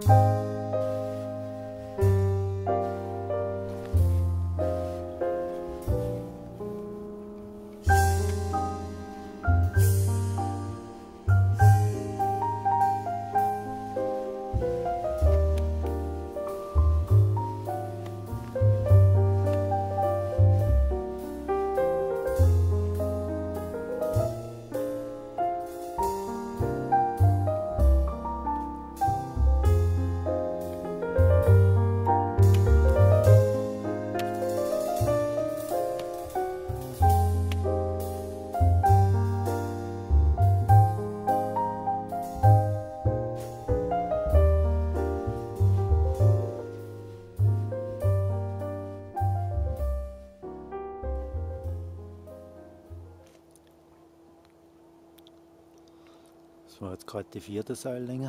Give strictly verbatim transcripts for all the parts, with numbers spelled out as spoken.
Das war jetzt gerade die vierte Seillänge.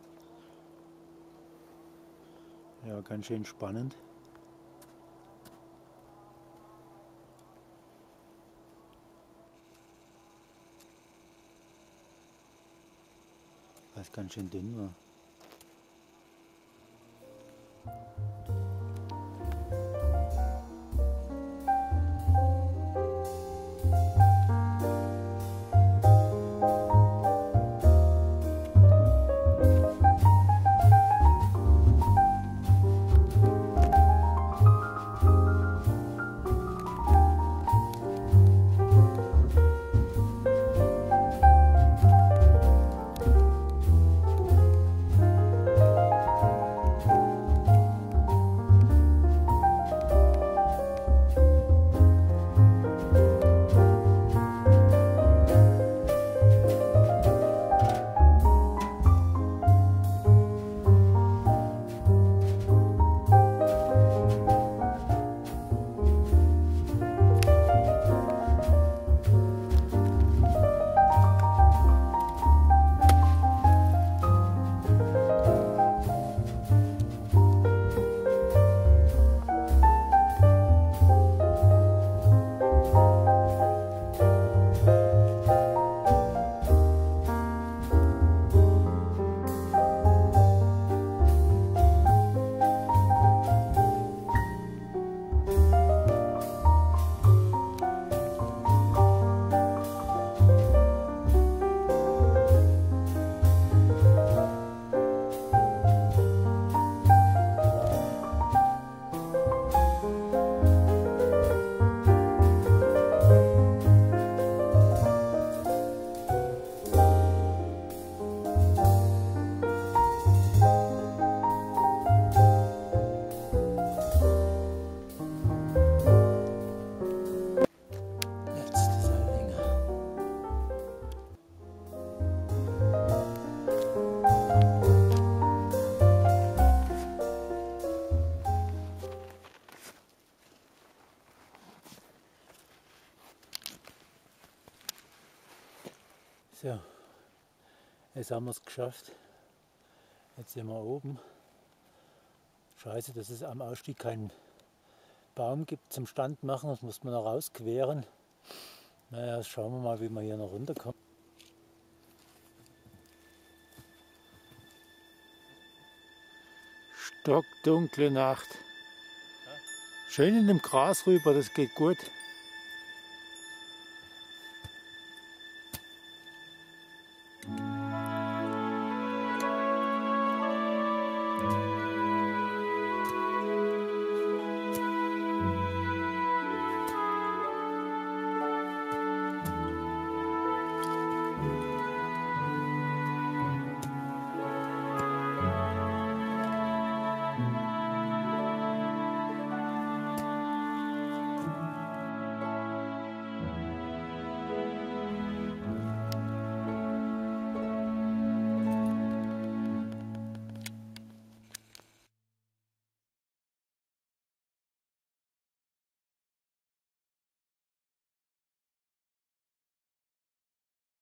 Ja, ganz schön spannend. Weil es ganz schön dünn war. So, jetzt haben wir es geschafft. Jetzt sind wir oben. Scheiße, dass es am Ausstieg keinen Baum gibt zum Stand machen. Das muss man noch rausqueren. Naja, schauen wir mal, wie wir hier noch runterkommen. Stockdunkle Nacht. Schön in dem Gras rüber, das geht gut. Thank you.